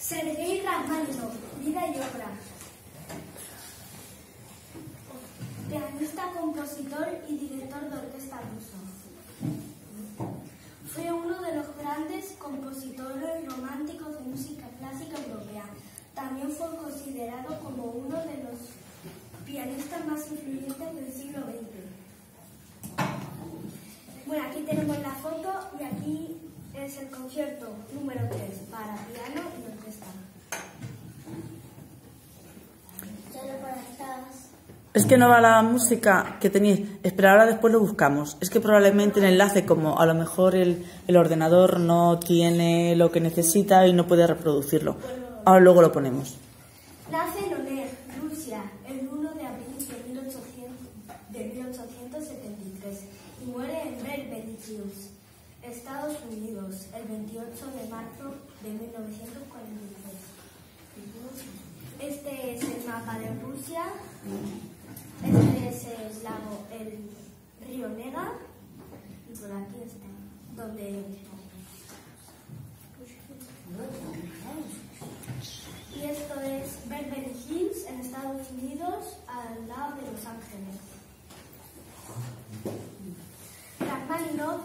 Sergei Rachmaninoff, vida y obra. Pianista, compositor y director de orquesta ruso. Fue uno de los grandes compositores románticos de música clásica europea. También fue considerado como uno de los pianistas más influyentes del siglo XX. Bueno, aquí tenemos la foto y aquí es el concierto número 3 para piano y orquesta. Es que no va la música que tenéis. Espera, ahora después lo buscamos. Es que probablemente el enlace, como a lo mejor el ordenador no tiene lo que necesita y no puede reproducirlo. Ahora luego lo ponemos. Nace en Oner, Rusia, el 1 de abril de 1873 y muere en Beverly Hills, Estados Unidos, el 28 de marzo de 1943. Este es el mapa de Rusia. Este es el lago, el río Nega, y por aquí está, donde... Y esto es Beverly Hills, en Estados Unidos, al lado de Los Ángeles. Rachmaninoff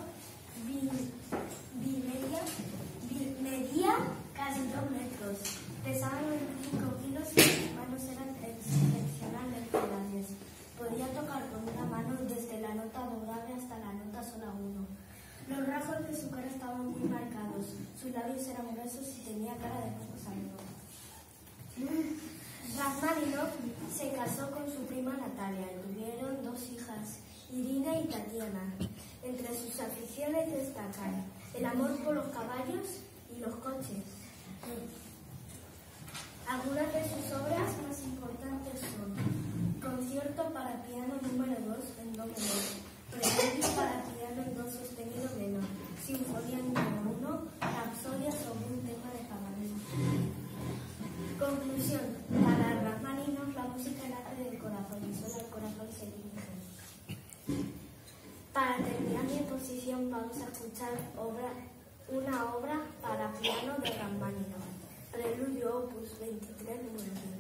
medía casi 2 metros, pesaba 95 kilos y sus manos eran excepcionalmente grandes. Podía tocar con una mano desde la nota do grave hasta la nota sola 1. Los rasgos de su cara estaban muy marcados, sus labios eran gruesos y tenía cara de poco salud. Rachmaninoff se casó con su prima Natalia y tuvieron 2 hijas, Irina y Tatiana. Entre sus aficiones destacan el amor por los caballos y los coches. Algunas de sus obras más importantes son Concierto para piano número 2 en do menor, Preludio para piano en do sostenido menor, Sinfonía número 1, Rapsodia sobre un tema de caballo. Conclusión: para Rachmaninoff la música nace del corazón y solo el corazón se dirige. Para terminar mi exposición vamos a escuchar una obra para piano de Rachmaninoff, Preludio opus 23 número 5.